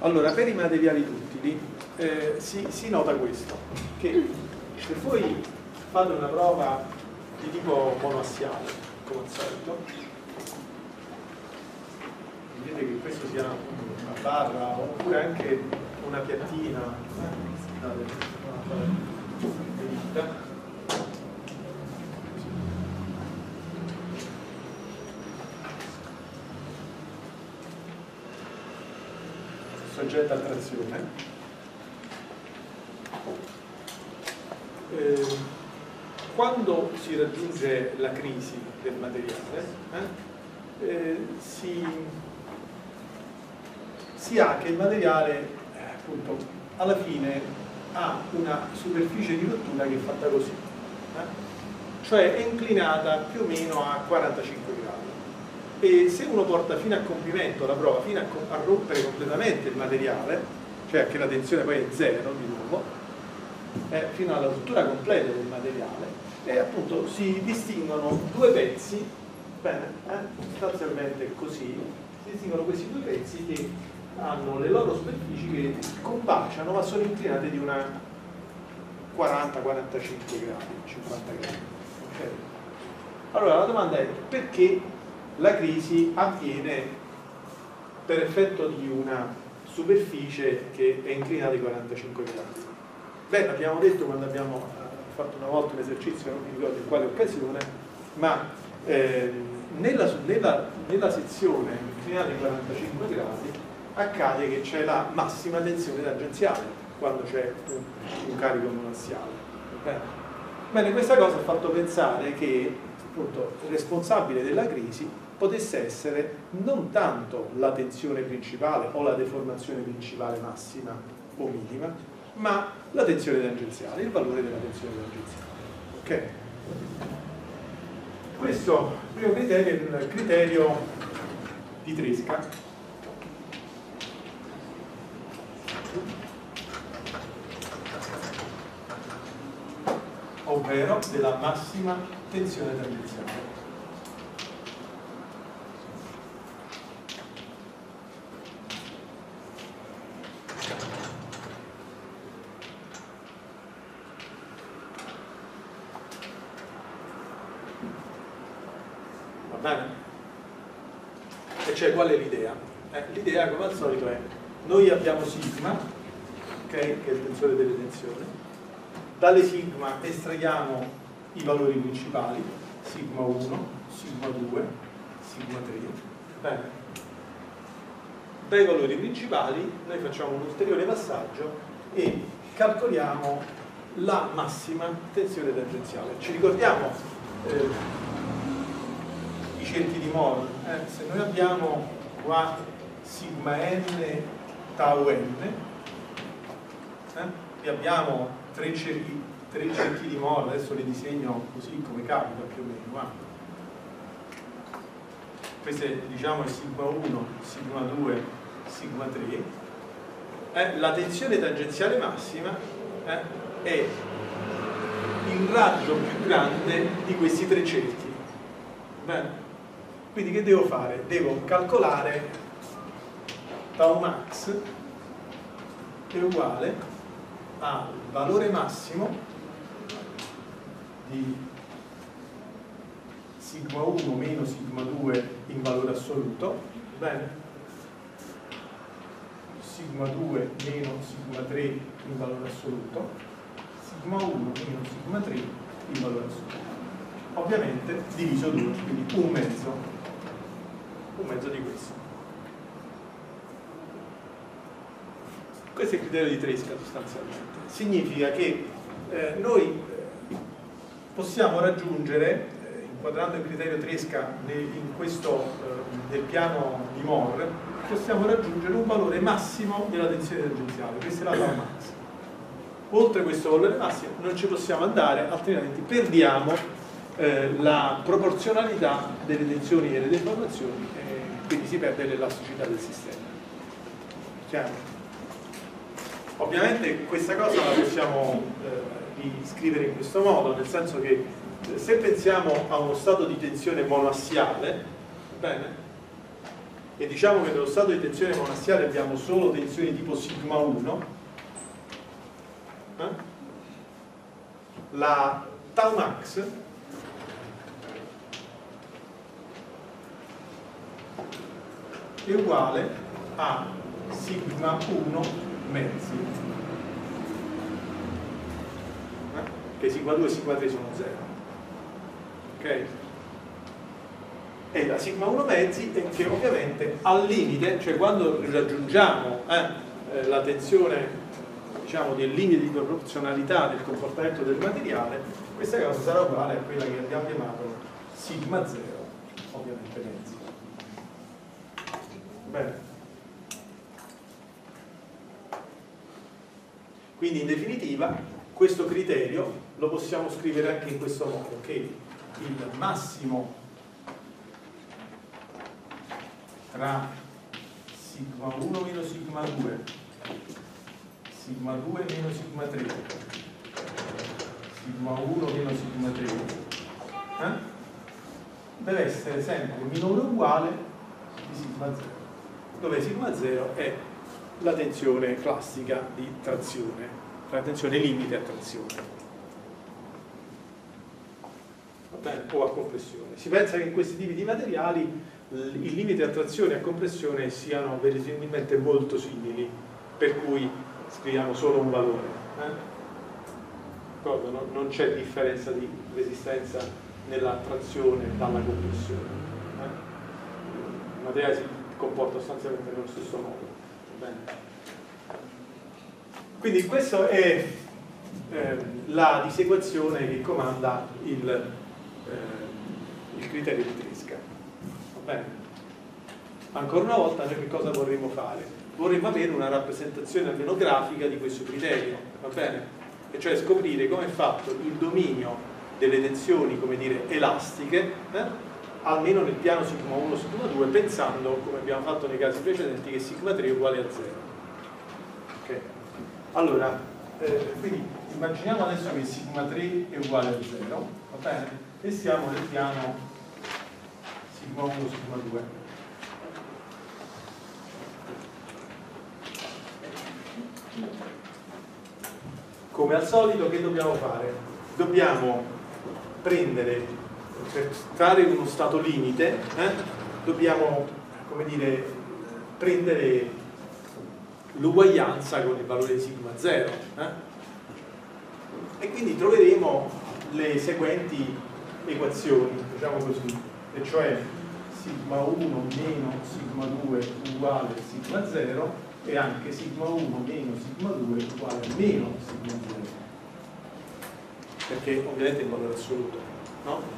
Allora, per i materiali duttili si nota questo, che se voi fate una prova di tipo monoassiale, come al solito, vedete che questo sia una barra oppure anche una piattina, soggetta a trazione. Quando si raggiunge la crisi del materiale, si ha che il materiale appunto alla fine ha una superficie di rottura che è fatta così, cioè è inclinata più o meno a 45 gradi. E se uno porta fino a compimento la prova, fino a rompere completamente il materiale, cioè che la tensione poi è zero di nuovo, fino alla rottura completa del materiale, e appunto si distinguono due pezzi, bene, sostanzialmente così, si distinguono questi due pezzi che hanno le loro superfici che combaciano ma sono inclinate di una 40-45 gradi, 50 gradi. Okay? Allora la domanda è: perché la crisi avviene per effetto di una superficie che è inclinata di 45 gradi? Beh, l'abbiamo detto quando abbiamo fatto una volta un esercizio, non mi ricordo in quale occasione, ma nella sezione inclinata di 45 gradi accade che c'è la massima tensione tangenziale quando c'è un carico monoassiale. Bene, questa cosa ha fatto pensare che appunto il responsabile della crisi potesse essere non tanto la tensione principale o la deformazione principale massima o minima, ma la tensione tangenziale, il valore della tensione tangenziale. Ok? Questo primo criterio è il criterio di Tresca, ovvero della massima tensione tangenziale. Va bene? E cioè, qual è l'idea? L'idea, come al solito, è: noi abbiamo sigma, okay, che è il tensore delle tensioni. Dalle sigma estraiamo i valori principali, sigma 1, sigma 2, sigma 3. Bene. Dai valori principali noi facciamo un ulteriore passaggio e calcoliamo la massima tensione tangenziale. Ci ricordiamo i cerchi di Mohr? Se noi abbiamo qua sigma n tau n, e abbiamo tre cerchi di Mohr, adesso li disegno così come capita più o meno. Queste, diciamo, è sigma 1, sigma 2, sigma 3. La tensione tangenziale massima è il raggio più grande di questi tre cerchi. Bene? Quindi che devo fare? Devo calcolare tau max che è uguale al valore massimo di sigma 1 meno sigma 2 in valore assoluto, bene? Sigma 2 meno sigma 3 in valore assoluto, sigma 1 meno sigma 3 in valore assoluto, ovviamente diviso 2, quindi un mezzo di questo. Questo è il criterio di Tresca sostanzialmente. Significa che noi possiamo raggiungere, inquadrando il criterio Tresca in questo nel piano di Mohr, possiamo raggiungere un valore massimo della tensione tangenziale. Questa è la tau max. Oltre questo valore massimo non ci possiamo andare, altrimenti perdiamo la proporzionalità delle tensioni e delle deformazioni, quindi si perde l'elasticità del sistema. Chiaro? Ovviamente questa cosa la possiamo riscrivere in questo modo, nel senso che se pensiamo a uno stato di tensione monoassiale, bene, e diciamo che nello stato di tensione monastiale abbiamo solo tensioni tipo sigma 1, la tau max è uguale a sigma 1 mezzi, che sigma 2 e sigma 3 sono 0, ok? E la sigma 1 mezzi è che ovviamente al limite, cioè quando raggiungiamo la tensione, diciamo, del limite di proporzionalità del comportamento del materiale, questa cosa sarà uguale a quella che abbiamo chiamato sigma 0, ovviamente mezzi. Bene. Quindi in definitiva questo criterio lo possiamo scrivere anche in questo modo, che il massimo tra sigma 1 meno sigma 2, sigma 2 meno sigma 3, sigma 1 meno sigma 3, deve essere sempre minore o uguale di sigma 0, dove sigma 0 è la tensione classica di trazione, la tensione limite a trazione, va bene? O a compressione. Si pensa che in questi tipi di materiali il limite a trazione e a compressione siano verosimilmente molto simili, per cui scriviamo solo un valore. Non c'è differenza di resistenza nella trazione dalla compressione. Il materiale si comporta sostanzialmente nello stesso modo. Bene. Quindi questa è la disequazione che comanda il criterio di Tresca. Va bene? Ancora una volta noi che cosa vorremmo fare? Vorremmo avere una rappresentazione almeno grafica di questo criterio, va bene? E cioè scoprire come è fatto il dominio delle tensioni, come dire, elastiche, almeno nel piano sigma 1, sigma 2, pensando, come abbiamo fatto nei casi precedenti, che sigma 3 è uguale a 0. Ok? Allora, quindi immaginiamo adesso che sigma 3 è uguale a 0, va bene? E siamo nel piano sigma 1, sigma 2. Come al solito che dobbiamo fare? Dobbiamo prendere, per trarre uno stato limite, dobbiamo, come dire, prendere l'uguaglianza con il valore di sigma 0, e quindi troveremo le seguenti equazioni, diciamo così, e cioè sigma 1 meno sigma 2 uguale a sigma 0 e anche sigma 1 meno sigma 2 uguale a meno sigma 0, perché ovviamente è il valore assoluto, no?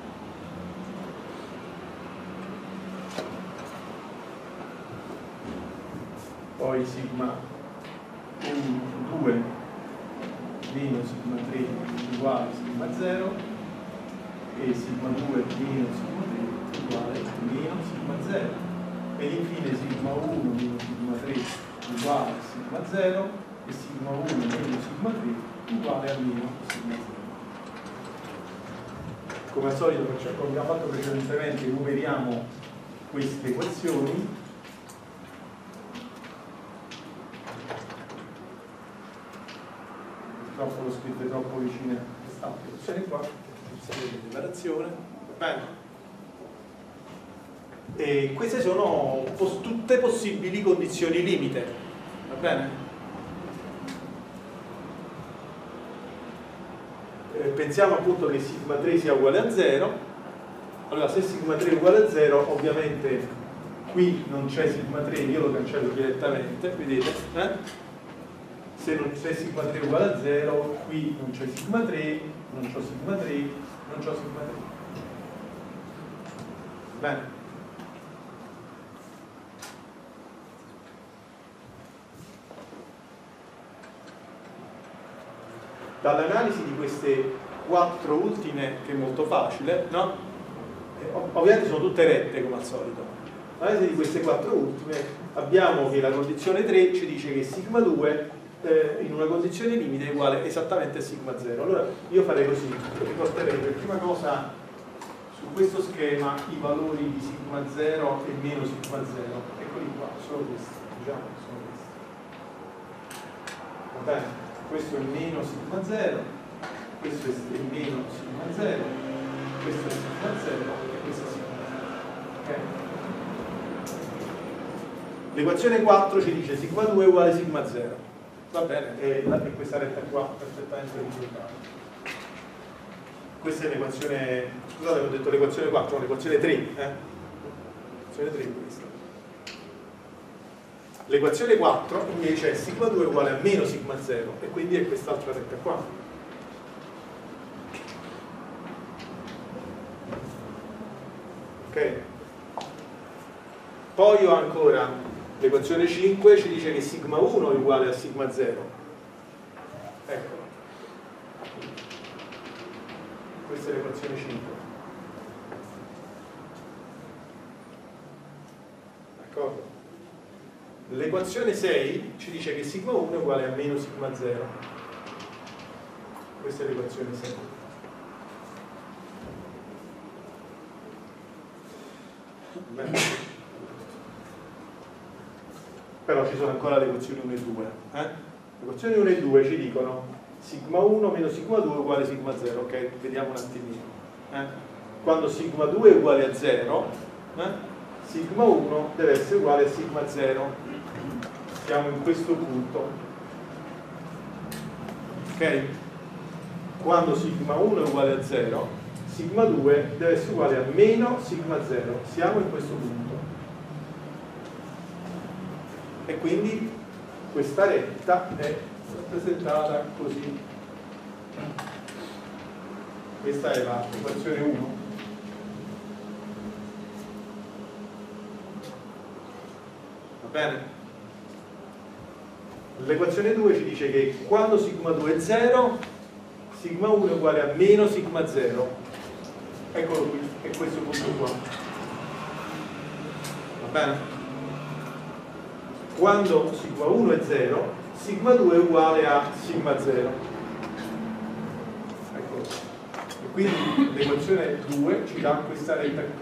Poi sigma 1, 2 meno sigma 3 uguale a sigma 0 e sigma 2 meno sigma 3 uguale a meno sigma 0 ed infine sigma 1 meno sigma 3 uguale a sigma 0 e sigma 1 meno sigma 3 uguale a meno sigma 0. Come al solito, come abbiamo fatto precedentemente, numeriamo queste equazioni. Purtroppo l'ho scritte troppo vicine a questa equazione qua, questa separazione, va bene? E queste sono tutte possibili condizioni limite, va bene? Pensiamo appunto che sigma 3 sia uguale a 0. Allora, se sigma 3 è uguale a 0, ovviamente qui non c'è sigma 3, io lo cancello direttamente, vedete? Se sigma 3 è uguale a 0, qui non c'è sigma 3, non c'ho sigma 3, non c'ho sigma 3. Bene. Dall'analisi di queste 4 ultime, che è molto facile, no? Ovviamente sono tutte rette come al solito. L'analisi di queste 4 ultime abbiamo che la condizione 3 ci dice che sigma 2 in una condizione limite è uguale esattamente a sigma 0. Allora io farei così, riporterei per prima cosa su questo schema i valori di sigma 0 e meno sigma 0. Eccoli qua, sono questi, diciamo, sono questi. Va bene? Questo è il meno sigma 0, questo è il meno sigma 0, questo è sigma 0 e questo è sigma 0. Ok? L'equazione 4 ci dice sigma 2 è uguale a sigma 0. Va bene, e questa retta qua perfettamente risultata. Questa è l'equazione, scusate, ho detto l'equazione 4, l'equazione 3, l'equazione 3 è questa. L'equazione 4 invece è sigma 2 uguale a meno sigma 0 e quindi è quest'altra retta qua. Ok? Poi ho ancora l'equazione 5, ci dice che sigma 1 è uguale a sigma 0. Ecco. Questa è l'equazione 5. D'accordo? L'equazione 6 ci dice che sigma 1 è uguale a meno sigma 0. Questa è l'equazione 6. Bene. Però ci sono ancora le equazioni 1 e 2. Le equazioni 1 e 2 ci dicono sigma 1 meno sigma 2 uguale a sigma 0. Ok, vediamo un attimino. Quando sigma 2 è uguale a 0, sigma 1 deve essere uguale a sigma 0. Siamo in questo punto. Ok? Quando sigma 1 è uguale a 0, sigma 2 deve essere uguale a meno sigma 0. Siamo in questo punto. E quindi questa retta è rappresentata così. Questa è l'equazione 1. Va bene? L'equazione 2 ci dice che quando sigma 2 è 0, sigma 1 è uguale a meno sigma 0. Eccolo qui, è questo punto qua. Va bene? Quando sigma 1 è 0, sigma 2 è uguale a sigma 0. Eccolo. E quindi l'equazione 2 ci dà questa retta qui.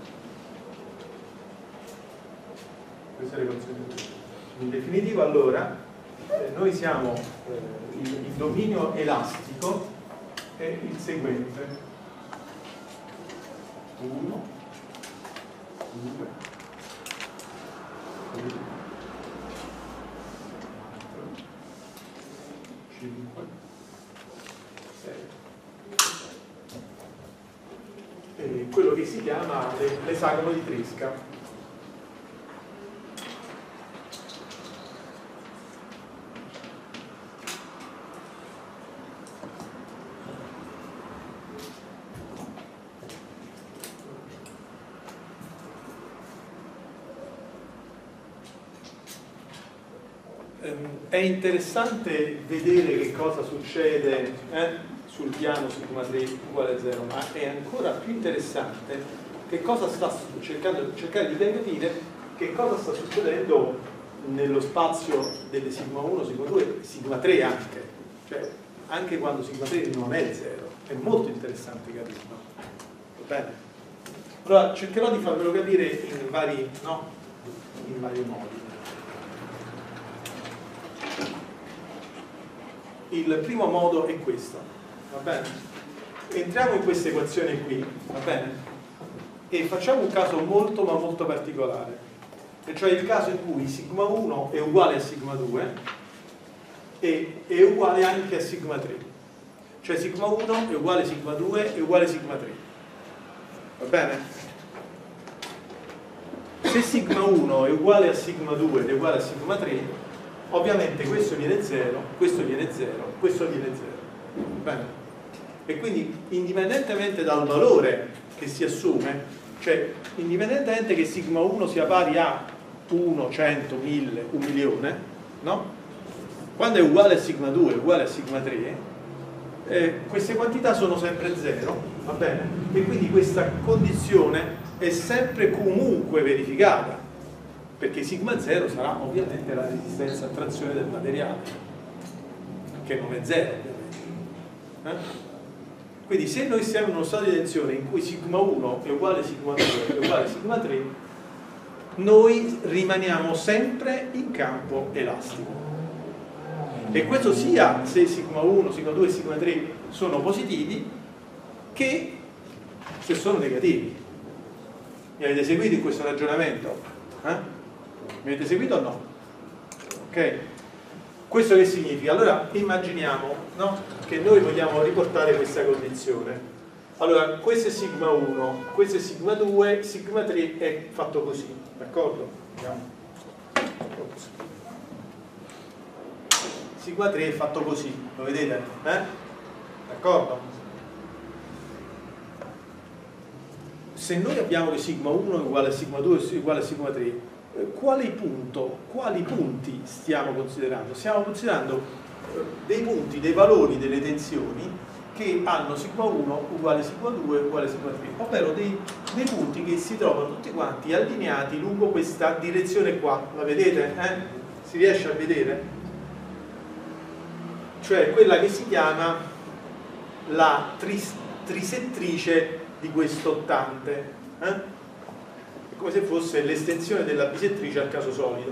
Questa è l'equazione 2. In definitiva, allora, noi siamo, il dominio elastico è il seguente. 1, 2, 3, 5, 6 e quello che si chiama l'esagono di Tresca. È interessante vedere che cosa succede sul piano sigma 3 uguale a 0, ma è ancora più interessante che cosa sta cercare di capire che cosa sta succedendo nello spazio delle sigma 1, sigma 2, sigma 3 anche, cioè anche quando sigma 3 non è 0. È molto interessante capirlo. Va bene? Allora cercherò di farvelo capire in vari modi. Il primo modo è questo, va bene? Entriamo in questa equazione qui, va bene? E facciamo un caso molto ma molto particolare, e cioè il caso in cui sigma 1 è uguale a sigma 2 e è uguale anche a sigma 3. Cioè sigma 1 è uguale a sigma 2 è uguale a sigma 3. Va bene? Se sigma 1 è uguale a sigma 2 ed è uguale a sigma 3, ovviamente questo viene 0, questo viene 0, questo viene 0. Bene? E quindi indipendentemente dal valore che si assume, cioè indipendentemente che sigma 1 sia pari a 1, 100, 1000, 1 milione, no? Quando è uguale a sigma 2 è uguale a sigma 3, queste quantità sono sempre 0, va bene? E quindi questa condizione è sempre comunque verificata, perché sigma 0 sarà ovviamente la resistenza a trazione del materiale, che non è 0 ovviamente. Quindi se noi siamo in uno stato di tensione in cui sigma 1 è uguale a sigma 2 è uguale a sigma 3, noi rimaniamo sempre in campo elastico. E questo sia se sigma 1, sigma 2 e sigma 3 sono positivi che se sono negativi. Mi avete seguito in questo ragionamento? Mi avete seguito o no? Ok? Questo che significa? Allora immaginiamo, no, che noi vogliamo riportare questa condizione. Allora questo è sigma 1, questo è sigma 2, sigma 3 è fatto così, d'accordo? Andiamo. Sigma 3 è fatto così, lo vedete? D'accordo? Se noi abbiamo che sigma 1 è uguale a sigma 2 è uguale a sigma 3, quali punti stiamo considerando? Stiamo considerando dei punti, dei valori delle tensioni che hanno sigma 1 uguale a sigma 2 uguale a sigma 3, ovvero dei punti che si trovano tutti quanti allineati lungo questa direzione qua. La vedete? Si riesce a vedere? Cioè quella che si chiama la trisettrice di questo ottante. È come se fosse l'estensione della bisettrice al caso solido.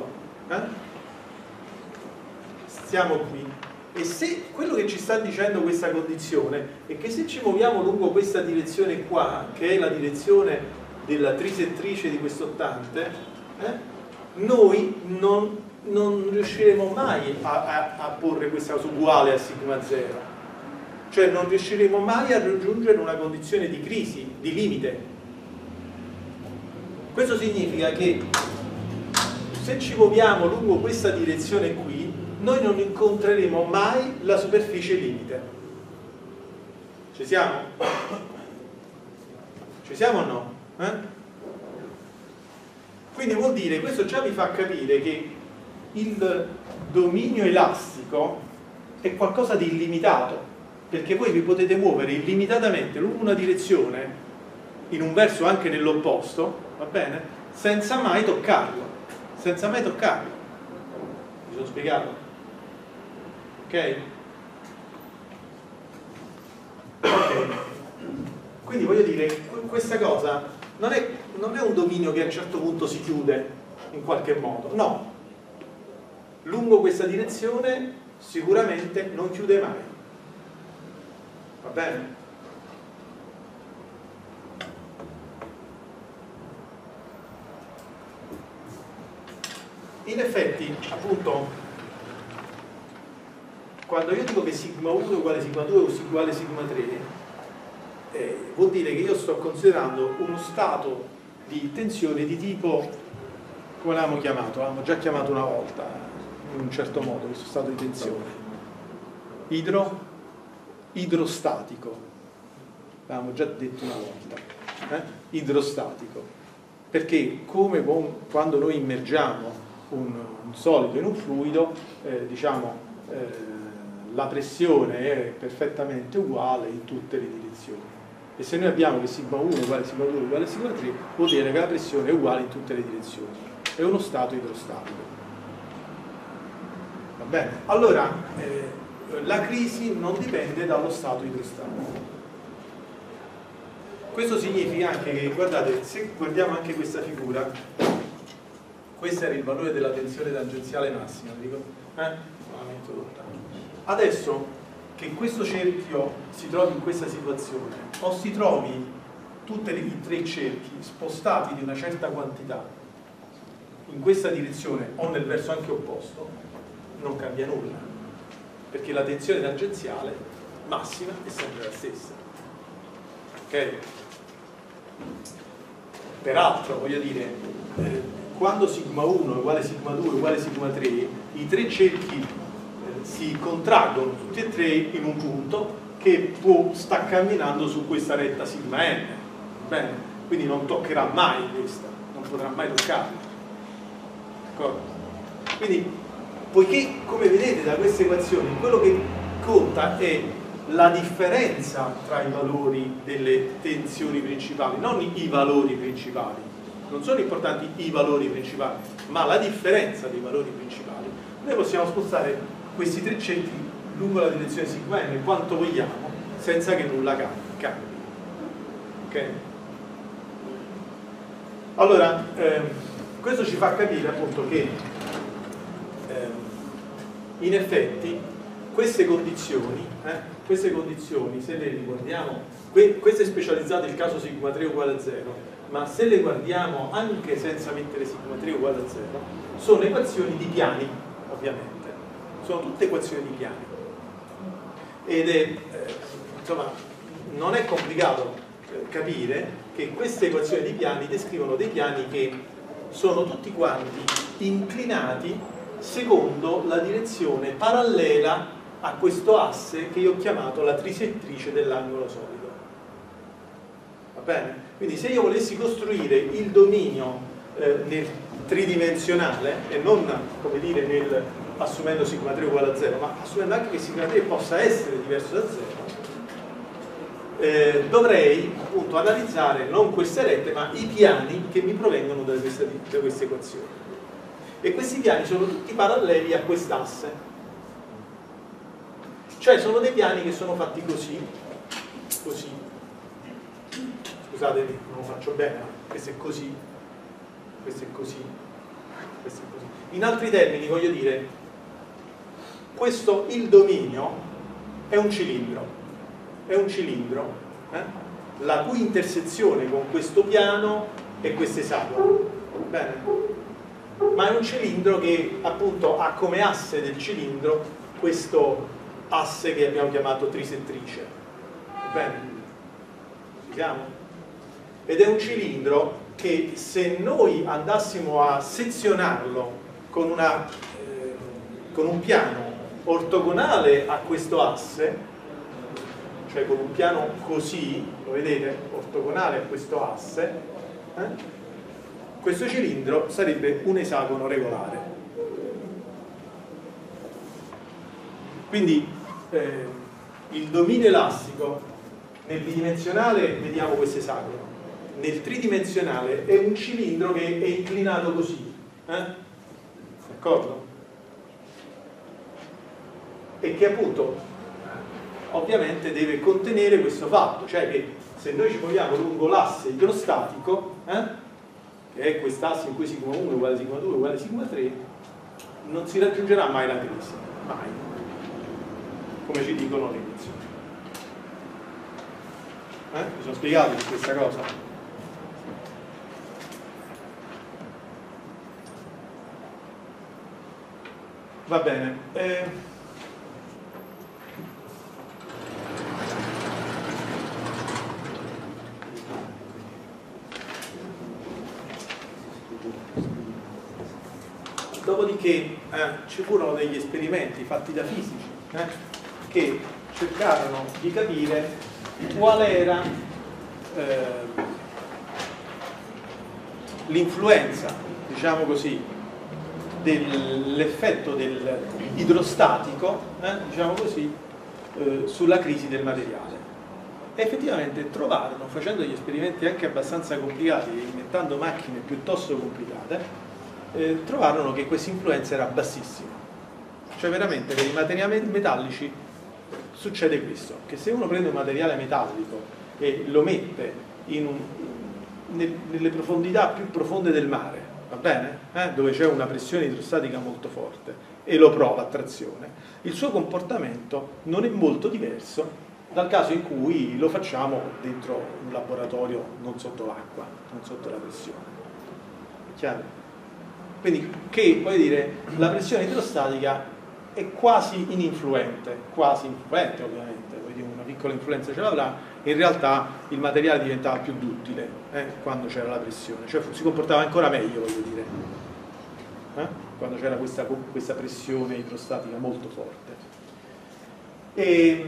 Stiamo qui. E se quello che ci sta dicendo questa condizione è che se ci muoviamo lungo questa direzione qua, che è la direzione della trisettrice di questo ottante, noi non riusciremo mai a porre questa cosa uguale a sigma 0. Cioè non riusciremo mai a raggiungere una condizione di crisi, di limite. Questo significa che se ci muoviamo lungo questa direzione qui, noi non incontreremo mai la superficie limite. Ci siamo? Ci siamo o no? Quindi vuol dire, questo già vi fa capire che il dominio elastico è qualcosa di illimitato, perché voi vi potete muovere illimitatamente lungo una direzione, in un verso anche nell'opposto, va bene? Senza mai toccarlo. Senza mai toccarlo. Mi sono spiegato? Ok? Quindi voglio dire, questa cosa non è un dominio che a un certo punto si chiude in qualche modo, no. Lungo questa direzione sicuramente non chiude mai. Va bene? In effetti, appunto, quando io dico che sigma 1 è uguale a sigma 2 o uguale a sigma 3, vuol dire che io sto considerando uno stato di tensione di tipo, come l'avevamo chiamato? L'avevamo già chiamato una volta, in un certo modo, questo stato di tensione. Idrostatico. L'avevamo già detto una volta. Idrostatico. Perché come quando noi immergiamo un solido in un fluido, la pressione è perfettamente uguale in tutte le direzioni, e se noi abbiamo che sigma 1 uguale a sigma 2 uguale a sigma 3 vuol dire che la pressione è uguale in tutte le direzioni, è uno stato idrostatico. Va bene? Allora la crisi non dipende dallo stato idrostatico. Questo significa anche che, guardate, se guardiamo anche questa figura, questo era il valore della tensione tangenziale massima, dico? Adesso che questo cerchio si trovi in questa situazione, o si trovi tutti i tre cerchi spostati di una certa quantità in questa direzione o nel verso anche opposto, non cambia nulla, perché la tensione tangenziale massima è sempre la stessa. Ok? Peraltro, voglio dire, quando sigma 1 è uguale a sigma 2 è uguale a sigma 3, i tre cerchi si contraggono tutti e tre in un punto che sta camminando su questa retta sigma n. Bene? Quindi non toccherà mai questa, non potrà mai toccarla. D'accordo? Quindi, poiché, come vedete da queste equazioni, quello che conta è la differenza tra i valori delle tensioni principali, non i valori principali. Non sono importanti i valori principali, ma la differenza dei valori principali. Noi possiamo spostare questi tre cerchi lungo la direzione sigma n quanto vogliamo, senza che nulla cambia. cambi. Ok? Allora, questo ci fa capire appunto che in effetti queste condizioni, se le riguardiamo, questo è specializzato il caso sigma 3 uguale a 0, ma se le guardiamo anche senza mettere sigma 3 uguale a 0, sono equazioni di piani, ovviamente. Sono tutte equazioni di piani. Ed è, insomma, non è complicato capire che queste equazioni di piani descrivono dei piani che sono tutti quanti inclinati secondo la direzione parallela a questo asse che io ho chiamato la trisettrice dell'angolo solido. Va bene? Quindi se io volessi costruire il dominio nel tridimensionale e non, come dire, assumendo sigma 3 uguale a 0, ma assumendo anche che sigma 3 possa essere diverso da 0, dovrei appunto analizzare non queste rette ma i piani che mi provengono da queste equazioni, e questi piani sono tutti paralleli a quest'asse, cioè sono dei piani che sono fatti così, scusatemi, non lo faccio bene, ma questo è così, questo è così, questo è così. In altri termini voglio dire, il dominio è un cilindro, la cui intersezione con questo piano è questo esagono, bene? Ma è un cilindro che appunto ha come asse del cilindro questo asse che abbiamo chiamato trisettrice, bene? Ci siamo? Ed è un cilindro che se noi andassimo a sezionarlo con un piano ortogonale a questo asse, cioè con un piano così, lo vedete, ortogonale a questo asse, questo cilindro sarebbe un esagono regolare. Quindi il dominio elastico nel bidimensionale vediamo questo esagono, nel tridimensionale è un cilindro che è inclinato così, d'accordo? E che appunto ovviamente deve contenere questo fatto, cioè che se noi ci muoviamo lungo l'asse idrostatico, che è quest'asse in cui sigma 1 uguale a sigma 2 uguale a sigma 3, non si raggiungerà mai la crisi, mai, come ci dicono le equazioni. Mi sono spiegato questa cosa? Va bene. Dopodiché ci furono degli esperimenti fatti da fisici che cercarono di capire qual era l'influenza, diciamo così, dell'effetto idrostatico, diciamo così, sulla crisi del materiale. E effettivamente trovarono, facendo degli esperimenti anche abbastanza complicati, inventando macchine piuttosto complicate, trovarono che questa influenza era bassissima. Cioè veramente per i materiali metallici succede questo, che se uno prende un materiale metallico e lo mette nelle profondità più profonde del mare, va bene? Dove c'è una pressione idrostatica molto forte e lo prova a trazione, il suo comportamento non è molto diverso dal caso in cui lo facciamo dentro un laboratorio non sotto l'acqua, non sotto la pressione. È chiaro? Quindi che, voglio dire, la pressione idrostatica è quasi ininfluente ovviamente, una piccola influenza ce l'avrà, in realtà il materiale diventava più duttile quando c'era la pressione, cioè si comportava ancora meglio, voglio dire, quando c'era questa pressione idrostatica molto forte. E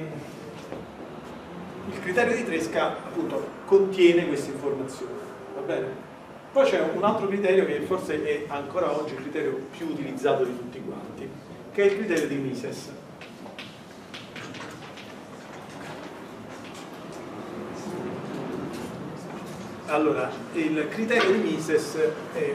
il criterio di Tresca appunto contiene queste informazioni, va bene? Poi c'è un altro criterio che forse è ancora oggi il criterio più utilizzato di tutti quanti, che è il criterio di Mises. Allora, il criterio di Mises è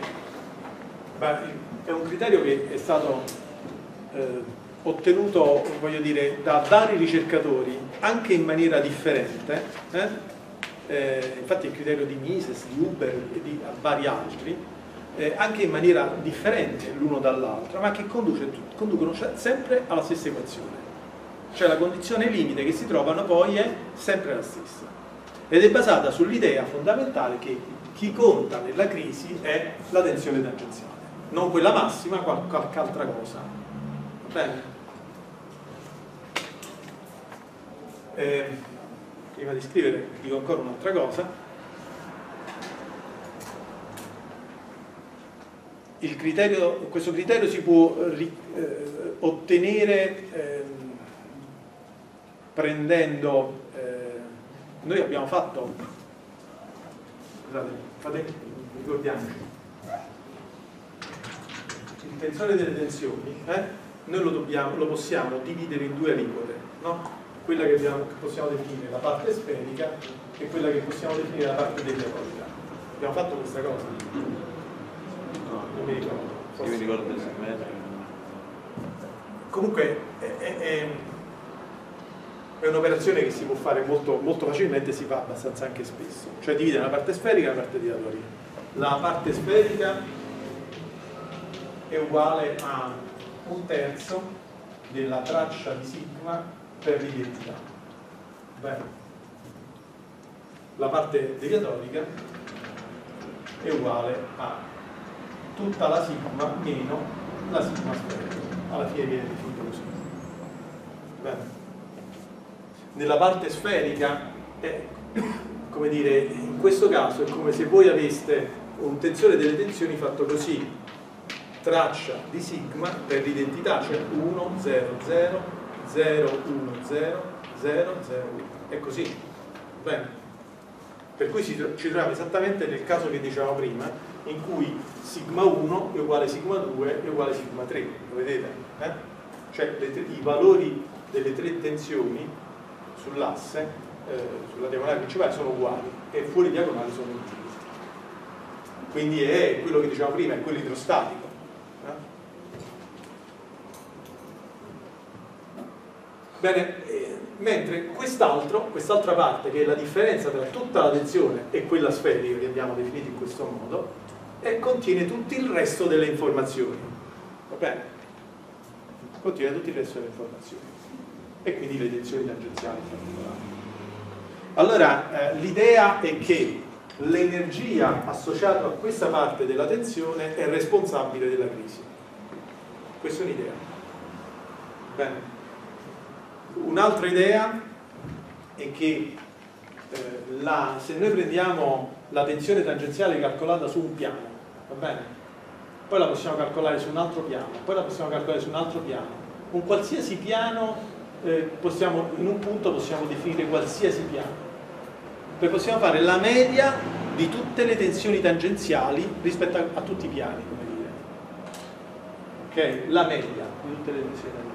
un criterio che è stato ottenuto, voglio dire, da vari ricercatori anche in maniera differente, infatti il criterio di Mises, di Huber e di vari altri, anche in maniera differente l'uno dall'altro, ma che conducono sempre alla stessa equazione. Cioè la condizione limite che si trovano poi è sempre la stessa. Ed è basata sull'idea fondamentale che chi conta nella crisi è la tensione tangenziale, non quella massima, qualche altra cosa. Va bene? Prima di scrivere dico ancora un'altra cosa. Questo criterio si può ottenere prendendo, noi abbiamo fatto, scusate, ricordiamoci, il tensore delle tensioni, noi lo possiamo dividere in due aliquote, no? Quella che possiamo definire la parte sferica e quella che possiamo definire la parte deviatoria. Abbiamo fatto questa cosa? No, non mi ricordo. Io mi ricordo del segmento. Comunque è un'operazione che si può fare molto, molto facilmente, si fa abbastanza anche spesso, cioè dividere la parte sferica e la parte deviatoria. La parte sferica è uguale a 1/3 della traccia di sigma per l'identità. Bene. La parte deviatorica è uguale a tutta la sigma meno la sigma sferica. Alla fine viene definito così. Bene. Nella parte sferica come dire, in questo caso è come se voi aveste un tensore delle tensioni fatto così: traccia di sigma per l'identità, cioè 1, 0, 0, 0, 1, 0, 0, 0, 1. È così. Bene. Per cui ci troviamo esattamente nel caso che dicevamo prima, in cui sigma 1 è uguale a sigma 2 è uguale a sigma 3. Lo vedete? Cioè i valori delle tre tensioni sull'asse, sulla diagonale principale, sono uguali e fuori diagonale sono infiniti. Quindi è quello che dicevamo prima, è quello idrostatico. Bene, mentre quest'altra parte, che è la differenza tra tutta la tensione e quella sferica che abbiamo definito in questo modo, contiene tutto il resto delle informazioni. Va bene? Contiene tutto il resto delle informazioni. E quindi le tensioni tangenziali in particolare. Allora, l'idea è che l'energia associata a questa parte della tensione è responsabile della crisi. Questa è un'idea. Bene. Un'altra idea è che se noi prendiamo la tensione tangenziale calcolata su un piano, va bene? Poi la possiamo calcolare su un altro piano, poi la possiamo calcolare su un altro piano. Un qualsiasi piano, in un punto possiamo definire qualsiasi piano. Poi possiamo fare la media di tutte le tensioni tangenziali rispetto a tutti i piani, come dire. Ok? La media di tutte le tensioni tangenziali.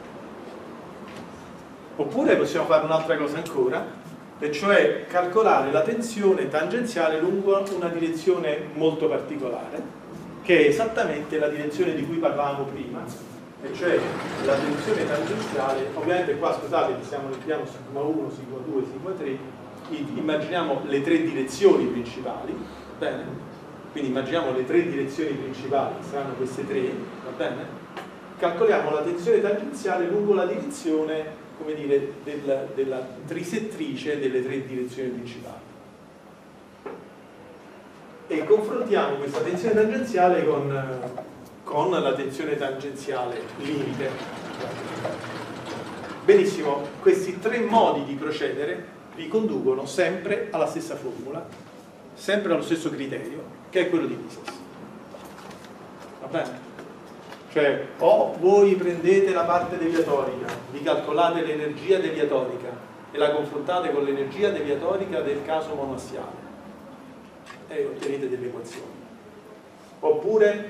Oppure possiamo fare un'altra cosa ancora, e cioè calcolare la tensione tangenziale lungo una direzione molto particolare, che è esattamente la direzione di cui parlavamo prima, e cioè la tensione tangenziale. Ovviamente qua, scusate, siamo nel piano sigma 1, sigma 2, sigma 3, immaginiamo le tre direzioni principali, va bene? Quindi immaginiamo le tre direzioni principali, saranno queste tre, va bene? Calcoliamo la tensione tangenziale lungo la direzione, come dire, della trisettrice delle tre direzioni principali, e confrontiamo questa tensione tangenziale con la tensione tangenziale limite. Benissimo, questi tre modi di procedere vi conducono sempre alla stessa formula, sempre allo stesso criterio, che è quello di Mises. Va bene? Cioè, o voi prendete la parte deviatorica, vi calcolate l'energia deviatorica e la confrontate con l'energia deviatorica del caso monoassiale e ottenete delle equazioni. Oppure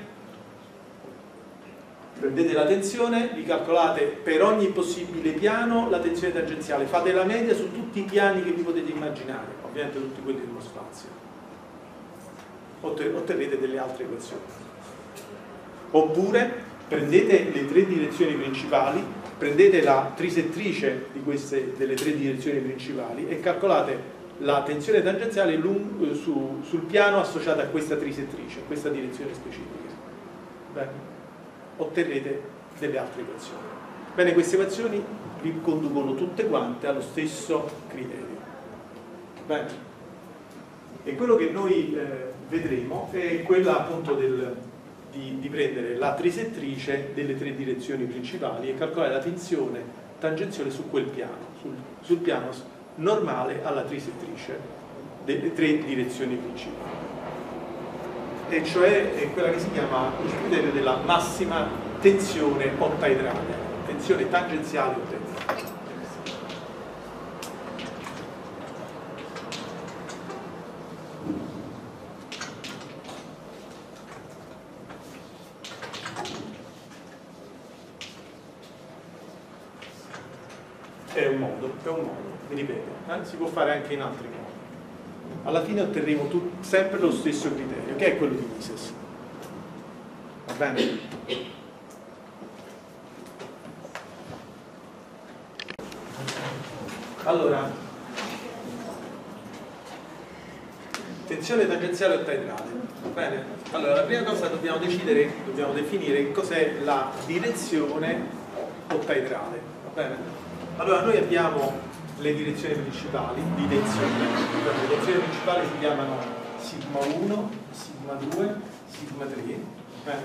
prendete la tensione, vi calcolate per ogni possibile piano la tensione tangenziale, fate la media su tutti i piani che vi potete immaginare, ovviamente tutti quelli dello spazio, otterrete delle altre equazioni. Oppure prendete le tre direzioni principali prendete la trisettrice di delle tre direzioni principali e calcolate la tensione tangenziale sul piano associata a questa trisettrice, a questa direzione specifica. Bene, otterrete delle altre equazioni. Bene, queste equazioni vi conducono tutte quante allo stesso criterio. Bene, e quello che noi vedremo è quella appunto di prendere la trisettrice delle tre direzioni principali e calcolare la tensione tangenziale su quel piano, sul piano normale alla trisettrice delle tre direzioni principali. E cioè è quella che si chiama il criterio della massima tensione ottaedrale, tensione tangenziale ottaedrale. È un modo, mi ripeto, si può fare anche in altri modi. Alla fine otterremo sempre lo stesso criterio, che è quello di Mises. Va bene? Allora, tensione tangenziale ottaedrale. Va bene? Allora, la prima cosa dobbiamo definire cos'è la direzione ottaedrale. Va bene? Allora, noi abbiamo le direzioni principali di tensione. Le direzioni principali si chiamano sigma 1, sigma 2, sigma 3. Bene?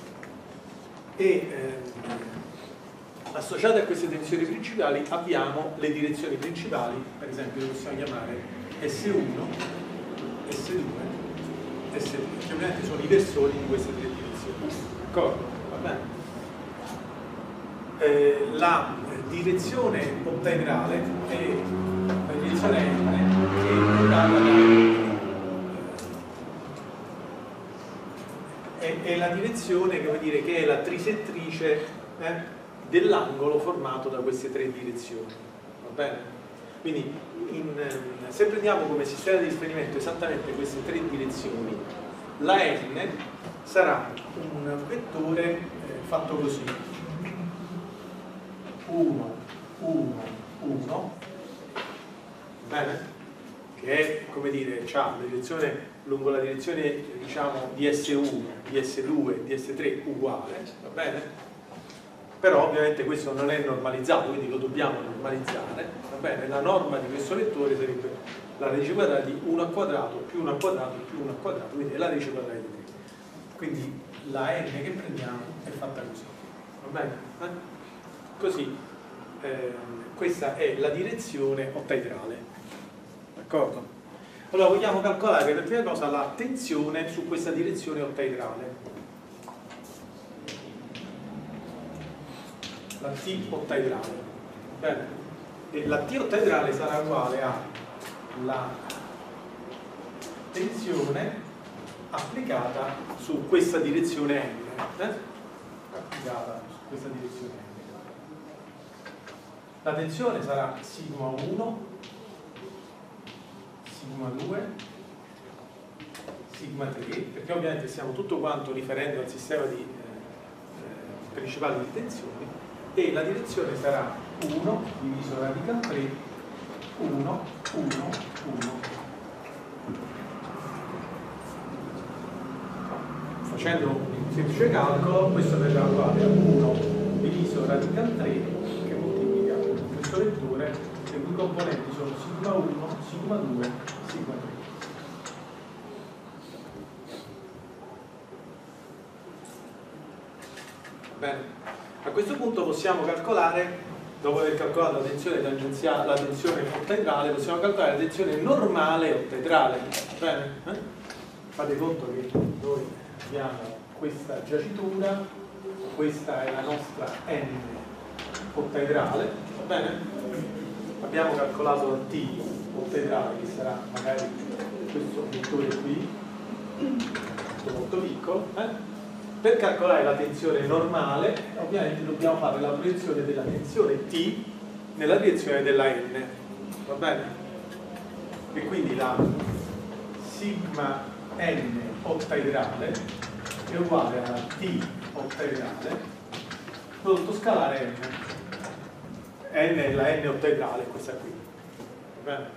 E associate a queste tensioni principali abbiamo le direzioni principali, per esempio le possiamo chiamare S1, S2, S3, che ovviamente sono i versori di queste tre direzioni. D'accordo? Va bene? La direzione ottaedrale è la direzione N che è la direzione, come dire, che è la trisettrice dell'angolo formato da queste tre direzioni. Va bene? Quindi se prendiamo come sistema di riferimento esattamente queste tre direzioni, la N sarà un vettore fatto così: 1, 1, 1, bene? Che è, come dire, c'ha la direzione lungo la direzione, diciamo, di S1, di S2, di S3 uguale, va bene? Però ovviamente questo non è normalizzato, quindi lo dobbiamo normalizzare, va bene? La norma di questo vettore sarebbe la radice quadrata di 1 al quadrato più 1 al quadrato più 1 al quadrato, quindi è la radice quadrata di 3. Quindi la n che prendiamo è fatta così, va bene? Così, questa è la direzione ottaedrale, d'accordo? Allora vogliamo calcolare per prima cosa la tensione su questa direzione ottaedrale, la T ottaedrale, bene? E la T ottaedrale sarà uguale alla tensione applicata su questa direzione n, applicata su questa direzione n. La tensione sarà sigma 1, sigma 2, sigma 3, perché ovviamente stiamo tutto quanto riferendo al sistema principale di tensioni, e la direzione sarà 1 diviso radical 3, 1, 1, 1. Facendo un semplice calcolo, questo verrà uguale a 1 diviso radical 3, vettore, le cui componenti sono sigma 1, sigma 2, sigma 3. Bene, a questo punto possiamo calcolare, dopo aver calcolato la tensione tangenziale, la tensione ottaedrale, possiamo calcolare la tensione normale ottaedrale. Bene? Fate conto che noi abbiamo questa giacitura, questa è la nostra n ottaedrale, va bene? Abbiamo calcolato la T ottaedrale, che sarà magari questo vettore qui, molto piccolo. Per calcolare la tensione normale, ovviamente dobbiamo fare la proiezione della tensione T nella direzione della n, va bene? E quindi la sigma n ottaedrale è uguale alla T ottaedrale prodotto scalare n. n è la n ottaedrale, questa qui. Va bene?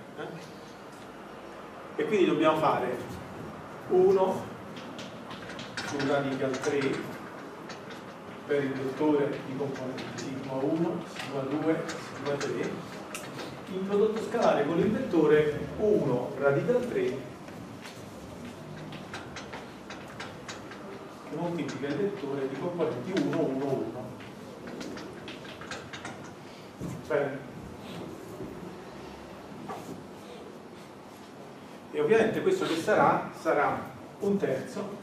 E quindi dobbiamo fare 1 su radical 3 per il vettore di componenti sigma 1, sigma 2, sigma 3, in prodotto scalare con il vettore 1 radical 3 che moltiplica il vettore di componenti 1, 1, 1. Bene. E ovviamente questo che sarà un terzo,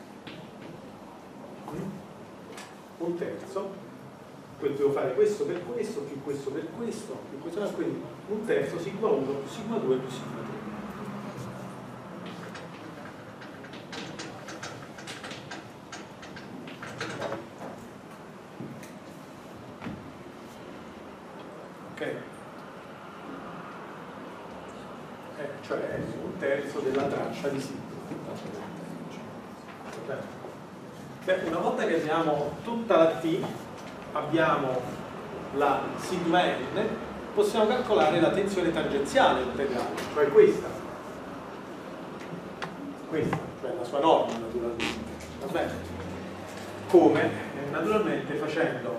poi devo fare questo per questo, più questo per questo, più questo, quindi un terzo sigma 1 più sigma 2 più sigma 3. Ok? Cioè un terzo della traccia di sigma. Beh, una volta che abbiamo tutta la T, abbiamo la sigma n, possiamo calcolare la tensione tangenziale integrale, cioè questa, cioè la sua norma naturalmente. Va bene? Come? Naturalmente facendo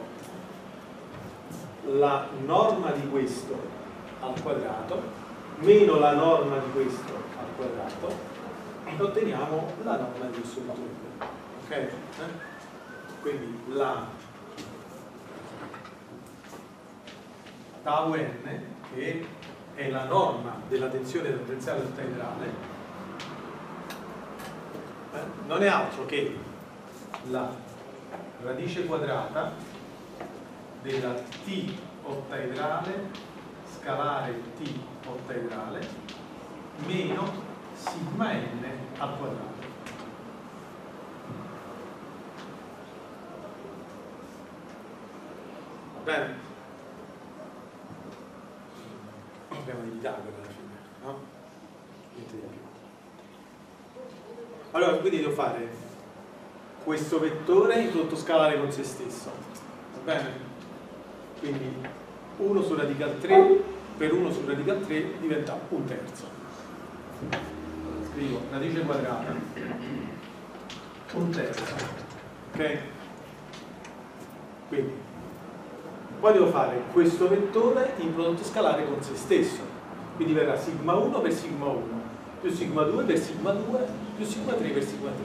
la norma di questo al quadrato meno la norma di questo al quadrato e otteniamo la norma di questo vettore. Ok? Quindi la tau n, che è la norma della tensione tangenziale ottaedrale, non è altro che la radice quadrata della t ottaedrale scalare t ottaedrale meno sigma n al quadrato. Va bene? Abbiamo di Pitagora alla fine, no? Niente di più. Allora, quindi devo fare questo vettore in prodotto scalare con se stesso. Va bene? Quindi 1 su radical 3 per 1 su radical 3 diventa un terzo. Scrivo radice quadrata un terzo. Ok? Quindi poi devo fare questo vettore in prodotto scalare con se stesso. Quindi verrà sigma 1 per sigma 1 più sigma 2 per sigma 2 più sigma 3 per sigma 3.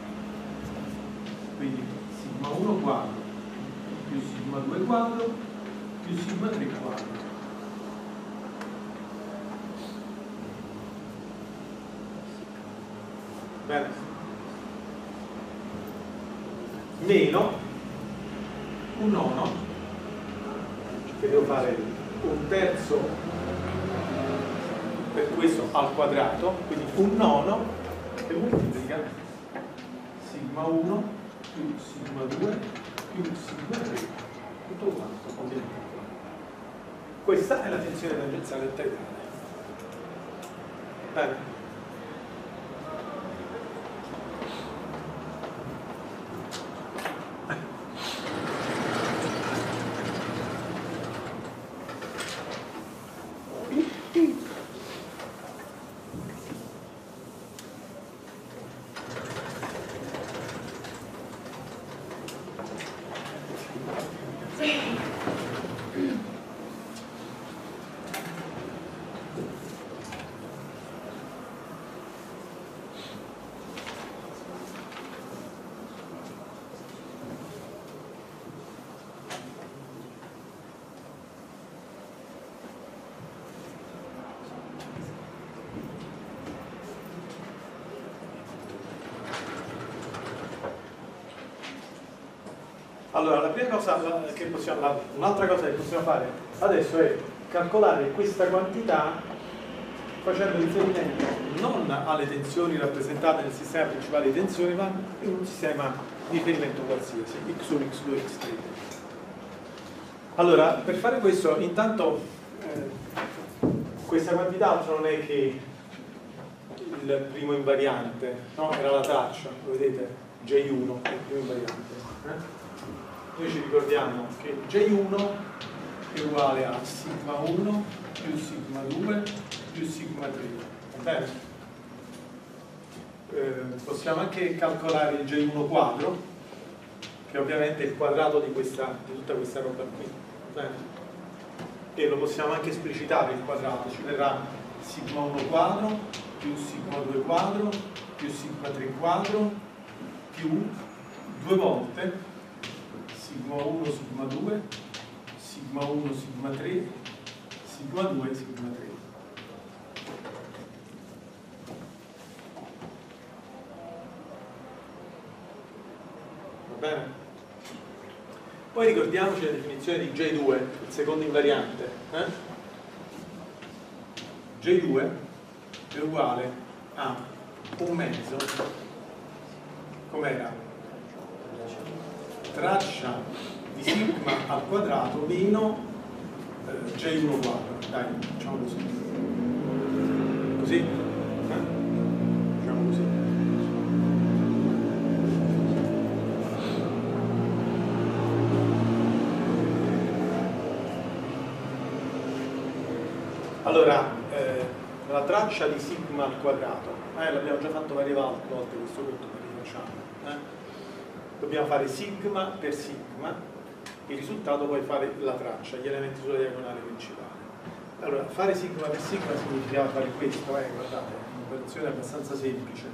Quindi sigma 1 quadro più sigma 2 quadro più sigma 3 quadro. Bene. Meno un nono, che devo fare un terzo per questo al quadrato, quindi un nono che moltiplica sigma 1 più sigma 2 più sigma 3, tutto quanto ovviamente. Questa è la tensione tangenziale ottaedrale. Bene. Allora, la prima cosa che possiamo, un'altra cosa che possiamo fare adesso è calcolare questa quantità facendo riferimento non alle tensioni rappresentate nel sistema principale di tensioni, ma in un sistema di riferimento qualsiasi, x1, x2, x3. Allora, per fare questo, intanto questa quantità altro non è che il primo invariante, no? Era la traccia, lo vedete? J1 è il primo invariante. Noi ci ricordiamo che J1 è uguale a sigma 1 più sigma 2 più sigma 3. Va bene? Possiamo anche calcolare il J1 quadro, che ovviamente è il quadrato di tutta questa roba qui. Va bene? E lo possiamo anche esplicitare il quadrato, ci verrà sigma 1 quadro più sigma 2 quadro più sigma 3 quadro più 2 volte sigma 1 sigma 2 sigma 1 sigma 3 sigma 2 sigma 3. Va bene? Poi ricordiamoci la definizione di J2, il secondo invariante. J2 è uguale a un mezzo, com'era? Traccia di sigma al quadrato meno J1 quadro. Dai, facciamo così. Così? Facciamo così. Allora, la traccia di sigma al quadrato, l'abbiamo già fatto varie volte questo conto, ma rifacciamo. Dobbiamo fare sigma per sigma, il risultato poi fare la traccia, gli elementi sulla diagonale principale. Allora, fare sigma per sigma significa fare questo, guardate, è un'operazione abbastanza semplice.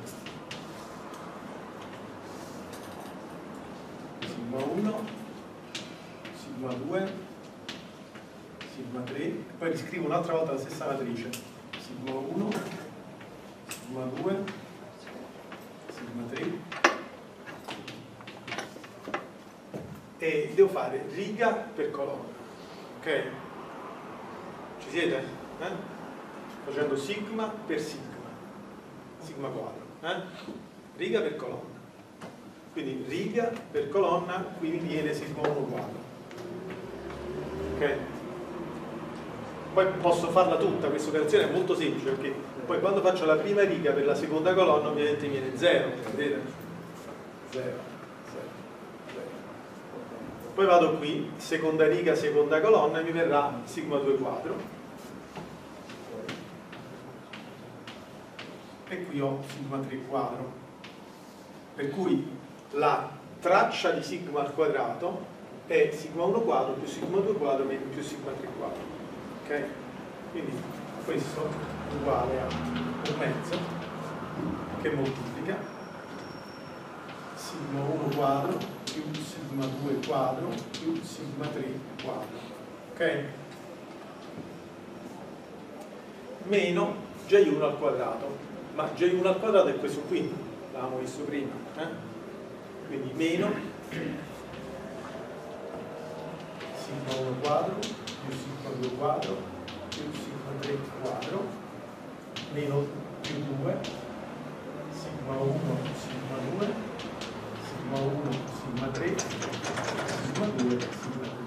Sigma 1, sigma 2, sigma 3, poi riscrivo un'altra volta la stessa matrice, sigma 1, sigma 2, sigma 3, e devo fare riga per colonna, ok? Ci siete? Facendo sigma per sigma, sigma quadro, riga per colonna, quindi riga per colonna, qui mi viene sigma 1 quadro, ok? Poi posso farla tutta, questa operazione è molto semplice perché poi quando faccio la prima riga per la seconda colonna ovviamente viene 0, vedete? 0, 0, 0. Poi vado qui, seconda riga, seconda colonna e mi verrà sigma 2 quadro. E qui ho sigma 3 quadro. Per cui la traccia di sigma al quadrato è sigma 1 quadro più sigma 2 quadro più sigma 3 quadro. Ok? Quindi questo è uguale a un mezzo che moltiplica sigma 1 quadro più sigma 2 quadro più sigma 3 quadro. Ok? Meno J1 al quadrato. Ma J1 al quadrato è questo qui, l'avevamo visto prima. Quindi meno sigma 1 quadro più sigma 2 quadro più sigma 3 quadro meno più 2 sigma 1 sigma 2 sigma 1 sigma 3 sigma 2 sigma 3.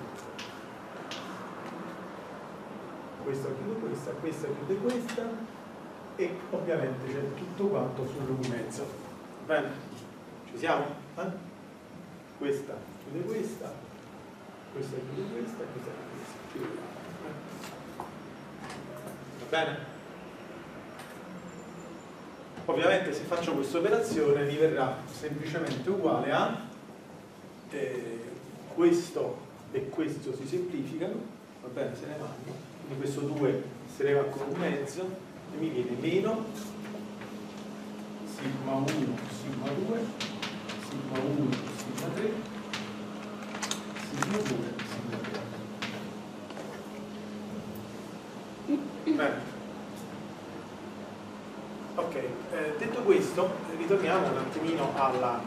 Questa chiude questa, questa chiude questa e ovviamente c'è tutto quanto sull'1 mezzo. Bene? Ci siamo? Questa chiude questa, questa chiude questa e questa chiude questa. Va bene? Ovviamente se faccio questa operazione mi verrà semplicemente uguale a questo e questo si semplificano, va bene, se ne vanno, quindi questo 2 se ne va con un mezzo e mi viene meno sigma 1 sigma 2 sigma 1 sigma 3 sigma 2 sigma 3. Bene. Ok, detto questo ritorniamo un attimino a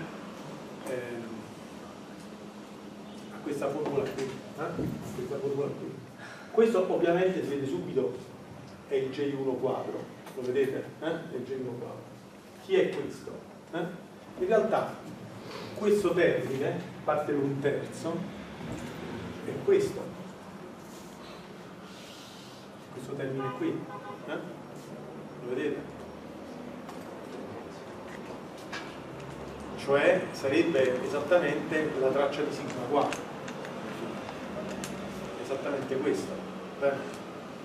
questa formula qui, questa formula qui. Questo ovviamente si vede subito è il J1 quadro, lo vedete? È il J1 quadro. Chi è questo? In realtà questo termine, parte per un terzo, è questo. Questo termine qui. Lo vedete? Cioè sarebbe esattamente la traccia di sigma quadro. esattamente questo. Bene.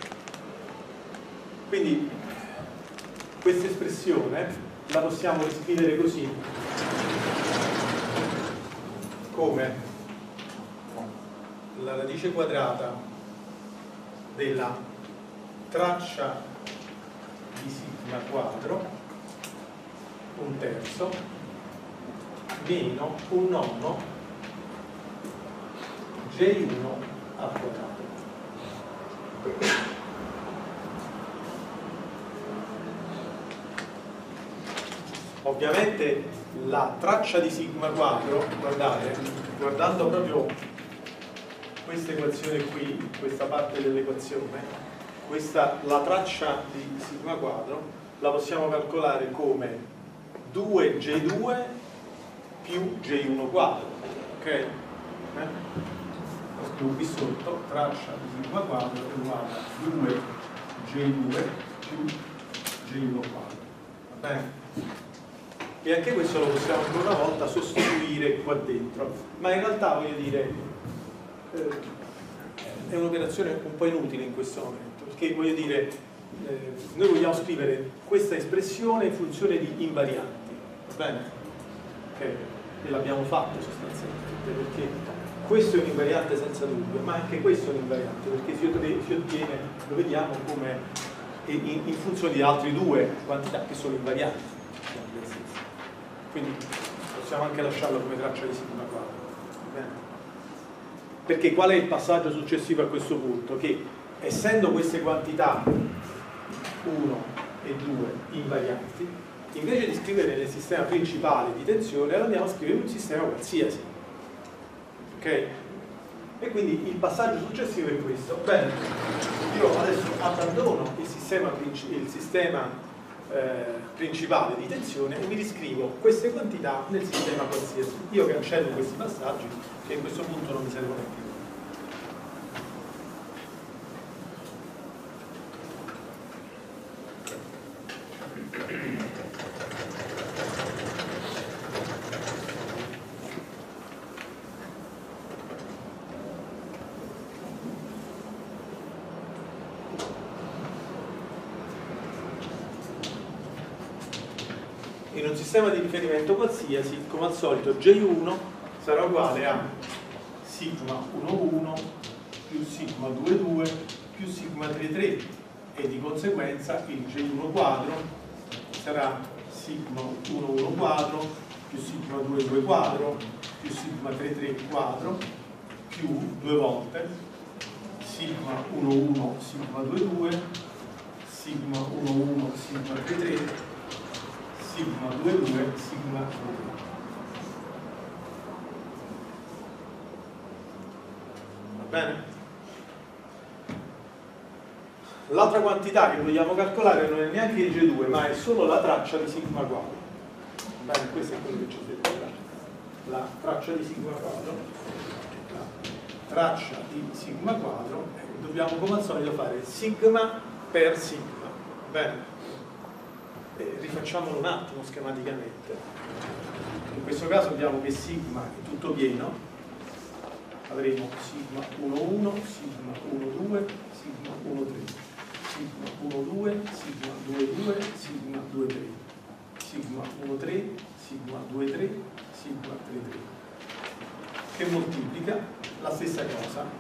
Quindi questa espressione la possiamo riscrivere così, come la radice quadrata della traccia di sigma quadro, un terzo, meno un nonno J1 al quadrato. Ovviamente la traccia di sigma quadro, guardate, guardando proprio questa equazione qui, questa parte dell'equazione, la traccia di sigma quadro la possiamo calcolare come 2J2 più J1 quadro, ok? Scrivo qui sotto, traccia di sigma quadro è uguale a 2J2 più J1 quadro, va bene? E anche questo lo possiamo ancora una volta sostituire qua dentro, ma in realtà voglio dire è un'operazione un po' inutile in questo momento, perché voglio dire noi vogliamo scrivere questa espressione in funzione di invarianti, va bene? Okay. E l'abbiamo fatto sostanzialmente, perché questo è un invariante senza dubbio, ma anche questo è un invariante, perché si ottiene, lo vediamo, come in funzione di altre due quantità che sono invarianti. Quindi possiamo anche lasciarlo come traccia di sigma quadro. Bene. Perché qual è il passaggio successivo a questo punto? Che essendo queste quantità 1 e 2 invarianti, invece di scrivere nel sistema principale di tensione, la andiamo a scrivere in un sistema qualsiasi. Ok? E quindi il passaggio successivo è questo. Bene, io adesso abbandono il sistema principale di tensione e mi riscrivo queste quantità nel sistema qualsiasi. Io cancello questi passaggi che a questo punto non mi servono più. In un sistema di riferimento qualsiasi, come al solito, J1 sarà uguale a sigma 1,1 più sigma 2,2 più sigma 3,3 e di conseguenza il J1 quadro sarà sigma 1,1 quadro più sigma 2,2 quadro più sigma 3,3 quadro più due volte sigma 1,1 sigma 2,2 sigma 1,1 sigma 3,3 sigma 2,2 sigma 2,3. Va bene? L'altra quantità che vogliamo calcolare non è neanche il G2, ma è solo la traccia di sigma quadro. Va bene? Questo è quello che ci deve dare. La traccia di sigma quadro. La traccia di sigma quadro. Dobbiamo come al solito fare sigma per sigma. Va bene? Rifacciamolo un attimo schematicamente. In questo caso abbiamo che sigma è tutto pieno, avremo sigma 1,1, sigma 1,2, sigma 1,3, sigma 1,2, sigma 2,2, sigma 2,3, sigma 1,3, sigma 2,3, sigma 3,3, che moltiplica la stessa cosa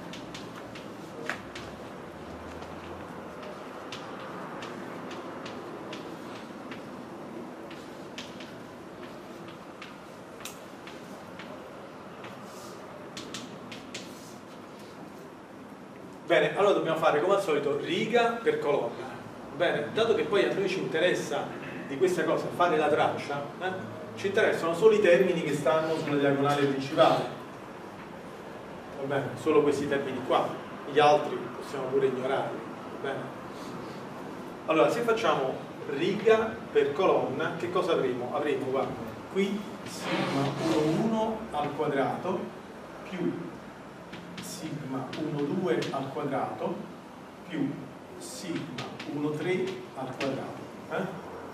Bene, allora dobbiamo fare come al solito riga per colonna. Bene, dato che poi a noi ci interessa di questa cosa fare la traccia, ci interessano solo i termini che stanno sulla diagonale principale. Va bene, solo questi termini qua, gli altri possiamo pure ignorarli. Va bene? Allora, se facciamo riga per colonna, che cosa avremo? Avremo, guarda, qui sigma 1,1 al quadrato più sigma 1,2 al quadrato più sigma 1,3 al quadrato.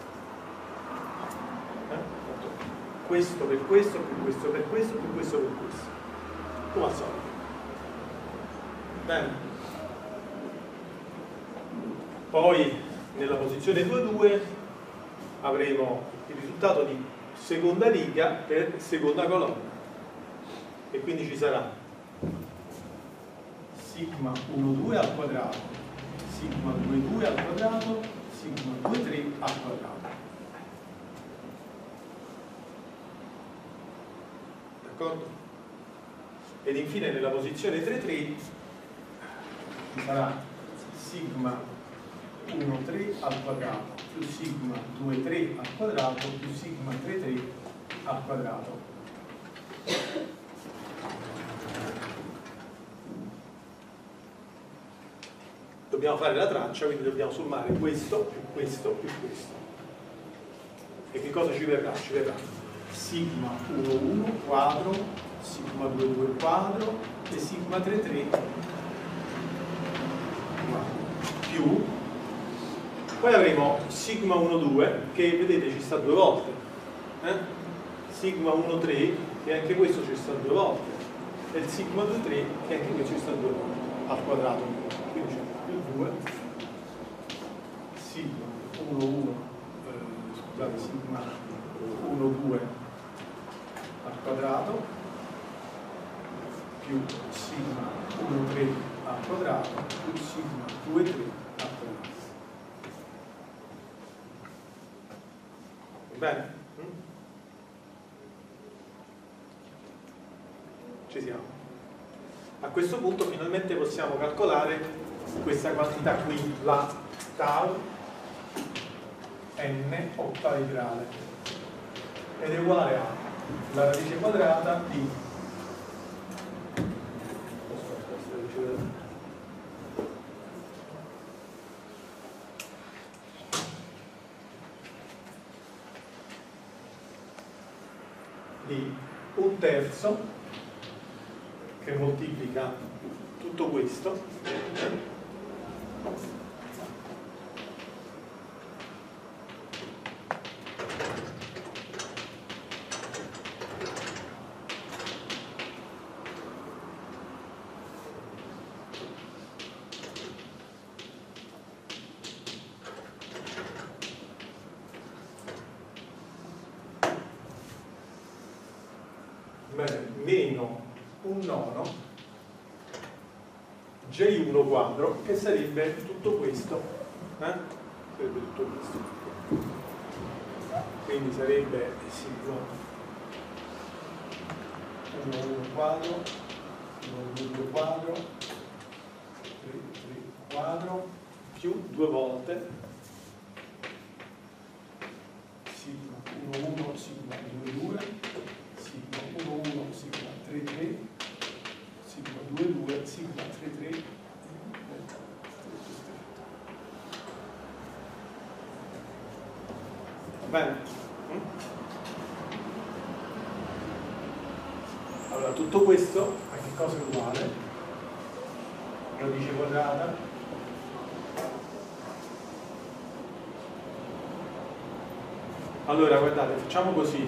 Questo per questo, più questo per questo, più questo per questo. Come al solito. Bene. Poi nella posizione 2,2 avremo il risultato di seconda riga per seconda colonna e quindi ci sarà sigma 1,2 al quadrato, sigma 2,2 al quadrato, sigma 2,3 al quadrato. D'accordo? Ed infine nella posizione 3,3 ci sarà sigma 1,3 al quadrato più sigma 2,3 al quadrato più sigma 3,3 al quadrato. Dobbiamo fare la traccia, quindi dobbiamo sommare questo più questo più questo. E che cosa ci verrà? Ci verrà sigma 1,1 quadro, sigma 2,2 quadro e sigma 3,3 quadro più. Poi avremo sigma 1,2 che vedete ci sta due volte, sigma 1,3 che anche questo ci sta due volte e il sigma 2,3 che anche questo ci sta due volte al quadrato, quindi c'è più 2 sigma 1,1 scusate, sigma 1,2 al quadrato più sigma 1,3 al quadrato più sigma 2,3 al quadrato. Bene? Ci siamo. A questo punto finalmente possiamo calcolare questa quantità qui, la tau n ottavigrale, ed è uguale alla radice quadrata di un terzo che moltiplica tutto questo meno un nono J1 quadro, che sarebbe tutto questo, sarebbe tutto questo, quindi sarebbe sigma 1 quadro, 2 quadro, 3 quadro più due volte sigma 1 sigma 2 sigma 1 sigma 3 sigma 2 sigma 3 va bene? Allora tutto questo a che cosa è uguale? Radice quadrata allora guardate, facciamo così,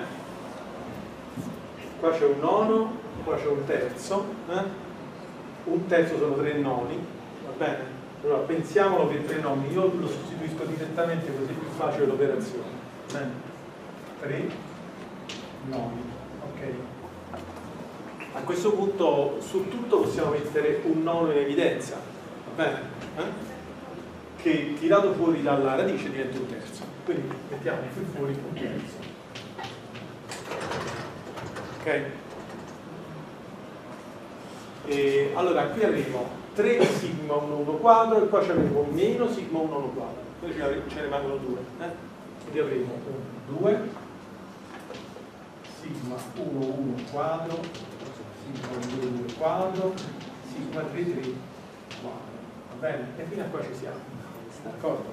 qua c'è un nono, qua c'è un terzo sono tre noni, va bene? Allora pensiamolo per tre noni, io lo sostituisco direttamente così è più facile l'operazione. 3 noni, ok? A questo punto su tutto possiamo mettere un nono in evidenza, va bene? Che tirato fuori dalla radice diventa un terzo, quindi mettiamo qui fuori un terzo, ok? E allora qui avremo 3 sigma 1 quadro e qua ci avremo meno sigma 1 quadro, poi ce ne rimangono 2, quindi avremo 2 sigma 1 quadro, sigma 2 quadro, sigma 3 quadro, va bene? E fino a qua ci siamo, d'accordo?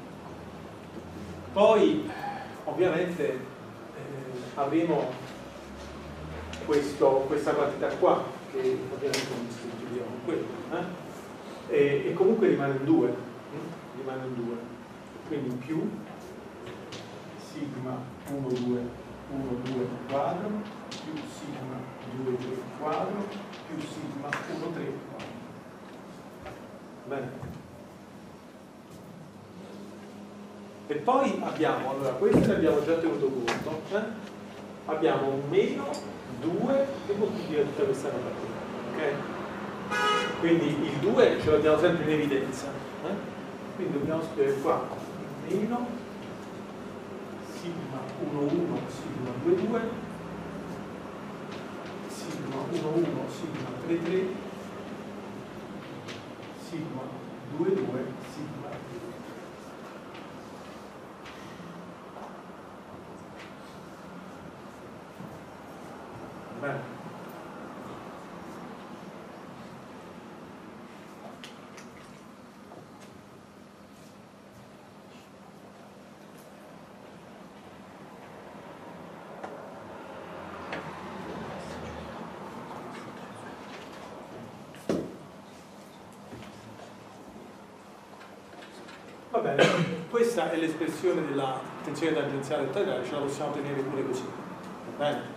Poi ovviamente avremo questa quantità qua, che ovviamente non distruggiamo quello, e comunque rimane un 2, quindi più sigma 1 2 quadro più sigma 2 3 quadro più sigma 1 3 quadro. Va bene? E poi abbiamo, allora questo ne abbiamo già tenuto conto, abbiamo un meno 2 che moltiplica tutta questa roba qui, ok? Quindi il 2 ce l'abbiamo sempre in evidenza, quindi dobbiamo scrivere qua meno sigma 1 1 sigma 2 2 sigma 1 1 sigma 3 3 sigma 2 2 sigma 3. Bene. Va bene, questa è l'espressione della tensione tangenziale ottaedrale, ce la possiamo tenere pure così. Va bene?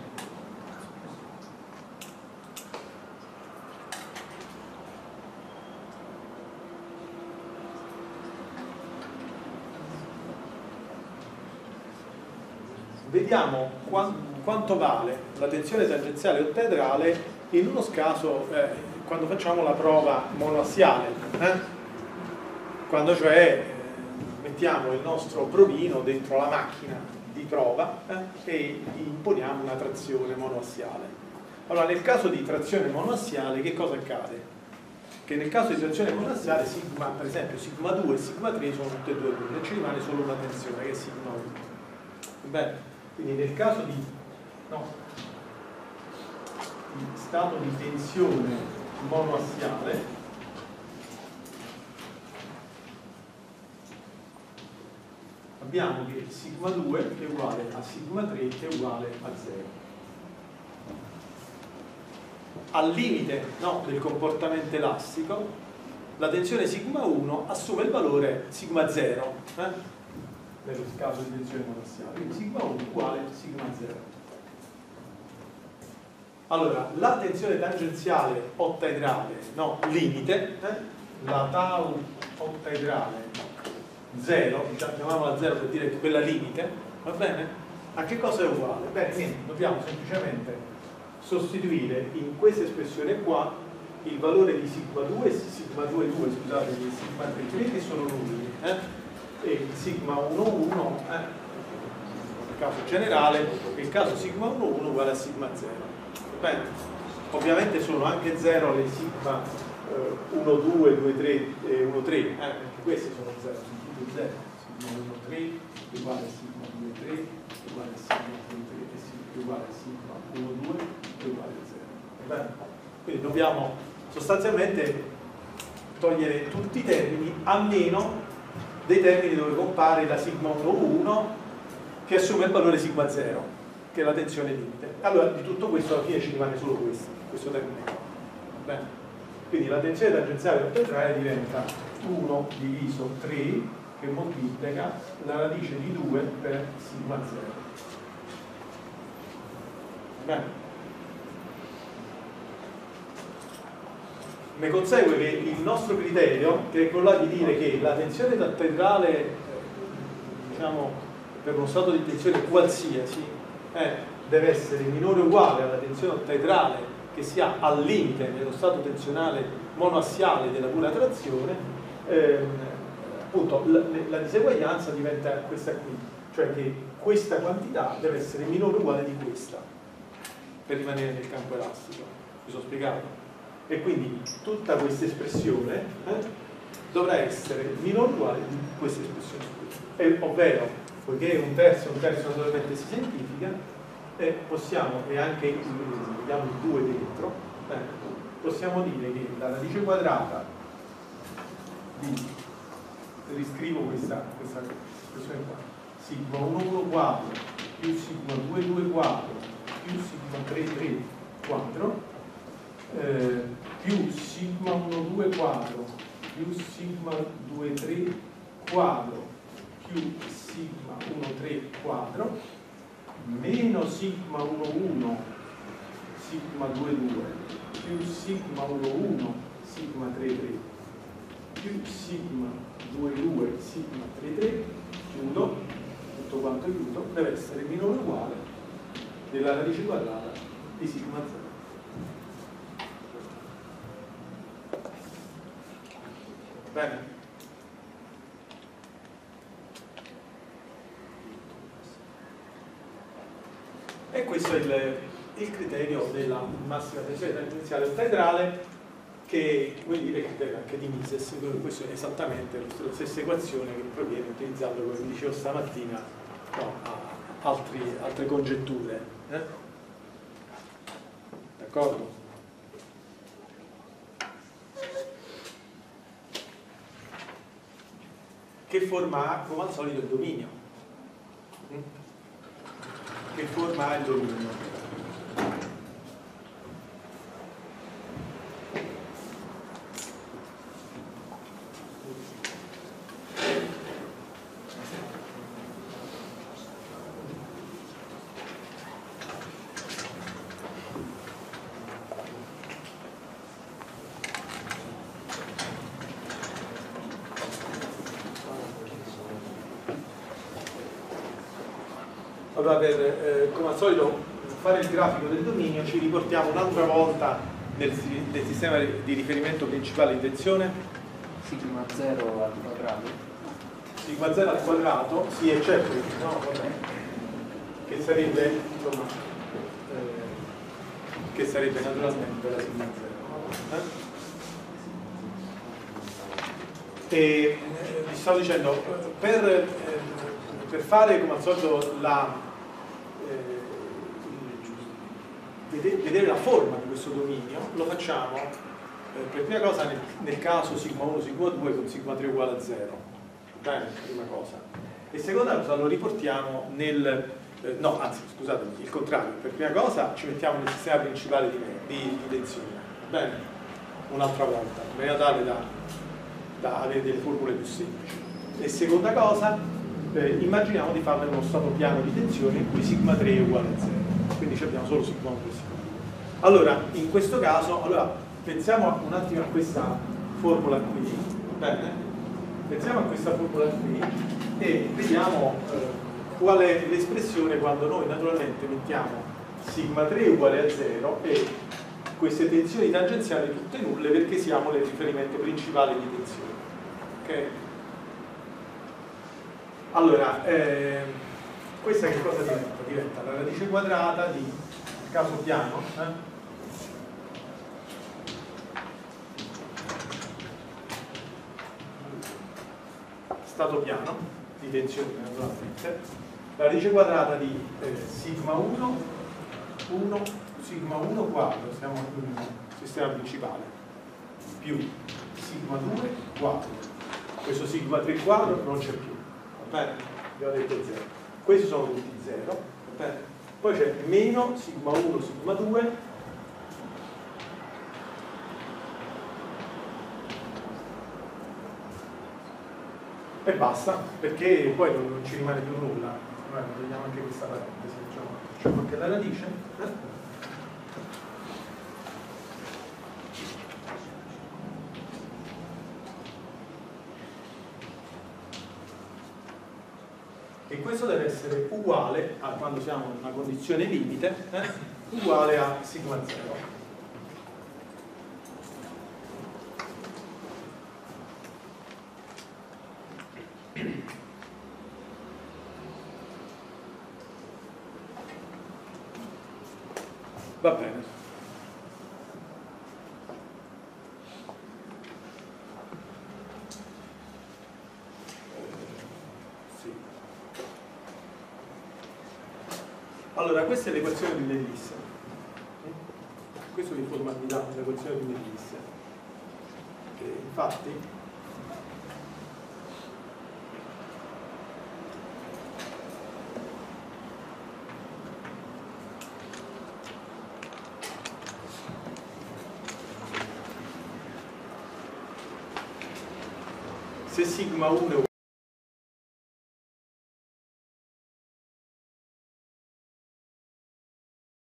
Vediamo quanto vale la tensione tangenziale ottaedrale in uno caso quando facciamo la prova monoassiale, quando cioè mettiamo il nostro provino dentro la macchina di prova e gli imponiamo una trazione monoassiale. Allora, nel caso di trazione monoassiale che cosa accade? Che nel caso di trazione monoassiale sigma, per esempio sigma 2 e sigma 3 sono tutte e due nulli e ci rimane solo una tensione che è sigma 1. Bene. Quindi nel caso di stato di tensione monoassiale abbiamo che sigma 2 è uguale a sigma 3 che è uguale a 0. Al limite del comportamento elastico la tensione sigma 1 assume il valore sigma 0 nello caso di tensione monoassiale, quindi sigma 1 uguale sigma 0. Allora, la tensione tangenziale ottaedrale, limite, la tau ottaedrale 0, chiamiamola 0 per dire che quella limite, va bene? A che cosa è uguale? Bene, niente, dobbiamo semplicemente sostituire in questa espressione qua il valore di sigma 2 scusate, di sigma 3 che sono nulli, e sigma 1 1 nel caso generale, il caso sigma 1 1 uguale a sigma 0. Bene. Ovviamente sono anche 0 le sigma 1 2 2 3 e 1 3 perché queste sono 0, sono tutte 0. Sigma 1 3 uguale a sigma 2 3 uguale a sigma 2 3 e uguale a sigma 1 2 e uguale a 0. Bene. Quindi dobbiamo sostanzialmente togliere tutti i termini a meno dei termini dove compare la sigma 1 1 che assume il valore sigma 0 che è la tensione limite. Allora di tutto questo alla fine ci rimane solo questo termine qua. Bene. Quindi la tensione tangenziale ottaedrale diventa 1 diviso 3 che moltiplica la radice di 2 per sigma 0. Bene. Ne consegue che il nostro criterio, che è quello là di dire che la tensione ottaedrale, diciamo, per uno stato di tensione qualsiasi, deve essere minore o uguale alla tensione ottaedrale che si ha al limite nello stato tensionale monoassiale della pura trazione, appunto la diseguaglianza diventa questa qui, cioè che questa quantità deve essere minore o uguale di questa per rimanere nel campo elastico. Vi sono spiegato? E quindi tutta questa espressione dovrà essere minore o uguale di questa espressione qui. Ovvero, poiché un terzo naturalmente si semplifica, possiamo, e anche vediamo il 2 dentro, possiamo dire che la radice quadrata di, riscrivo questa espressione qua, sigma 1 1 quadro più sigma 2 2 quadro più sigma 3 3 quadro più sigma 1 2 quadro più sigma 2 3 quadro più sigma 1 3 quadro meno sigma 1 1 sigma 2 2 più sigma 1 1 sigma 3 3 più sigma 2,2 sigma 3,3 chiudo, tutto quanto chiudo, deve essere minore o uguale della radice quadrata di sigma 0. Bene? E questo è il criterio della massima tensione tangenziale ottaedrale, che vuol dire il criterio anche di Mises. Questo è esattamente la stessa equazione che proviene utilizzando, come vi dicevo stamattina, altre congetture. D'accordo? Che forma ha, come al solito, il dominio? Che forma ha il dominio? Allora, come al solito, fare il grafico del dominio ci riportiamo un'altra volta del sistema di riferimento principale di tensione. Sigma 0 al quadrato. Sigma 0 al quadrato, sì, è certo, no, vabbè, che sarebbe, insomma, che sarebbe naturalmente la sigma 0. E vi stavo dicendo, per fare come al solito vedere la forma di questo dominio, lo facciamo per prima cosa nel caso sigma 1, sigma 2 con sigma 3 uguale a 0. Bene, prima cosa. E seconda cosa lo riportiamo no, anzi, scusatemi, il contrario. Per prima cosa ci mettiamo nel sistema principale di tensione. Bene, un'altra volta, in maniera tale da avere delle formule più semplici. E seconda cosa, immaginiamo di farlo in uno stato piano di tensione in cui sigma 3 è uguale a 0. Quindi abbiamo solo sigma 1 e sigma 2. Allora, in questo caso, pensiamo un attimo a questa formula qui. Bene? Pensiamo a questa formula qui e vediamo qual è l'espressione quando noi naturalmente mettiamo sigma 3 uguale a 0 e queste tensioni tangenziali tutte nulle perché siamo nel riferimento principale di tensione. Ok? Allora, questa che cosa diventa? Diventa la radice quadrata di caso piano, stato piano di tensione naturalmente, la radice quadrata di sigma 1, sigma 1 quadro, siamo in sistema principale, più sigma 2 quadro. Questo sigma 3 quadro non c'è più, va bene? Abbiamo detto 0. Questi sono tutti 0, va bene? Poi c'è meno sigma 1, sigma 2 e basta, perché poi non ci rimane più nulla. Vediamo anche questa parentesi, facciamo anche la radice. E questo deve essere uguale a, quando siamo in una condizione limite, uguale a sigma 0. Va bene. Sì. Allora, questa è l'equazione di Leibniz. Questo vi dà l'equazione di Leibniz. Infatti se sigma 1 è